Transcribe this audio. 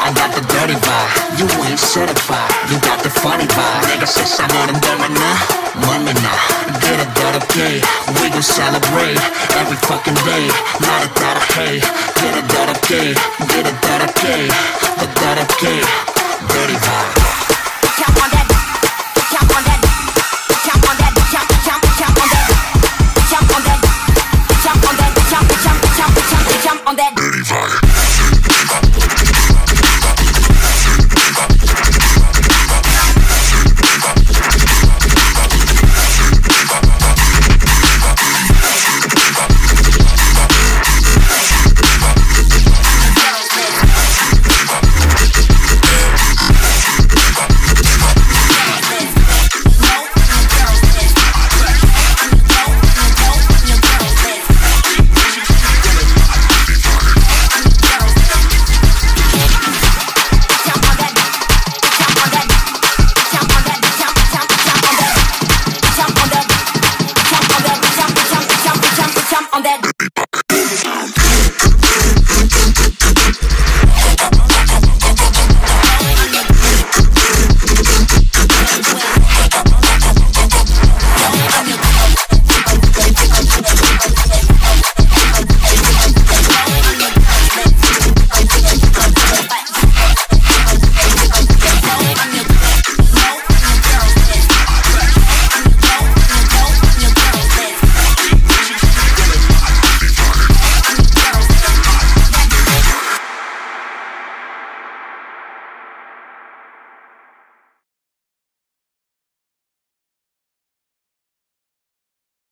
I got the dirty vibe. You ain't certified, you got the funny vibe. 내가 세상을 흔들었나? 멀미나. Get a better day, we gon' celebrate every fucking day. 나를 따라해. Get a better day, get a better day, a better day. Dirty vibe.